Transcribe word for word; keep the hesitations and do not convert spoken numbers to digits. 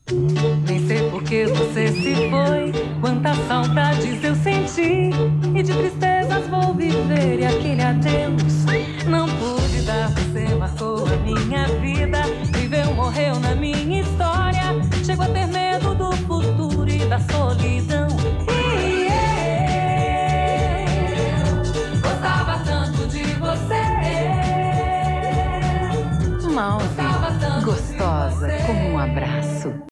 Nem sei por que você se foi, quantas saudades eu senti. E de tristezas vou viver, e aquele adeus não pude dar. Você marcou a minha vida, viveu, morreu na minha história.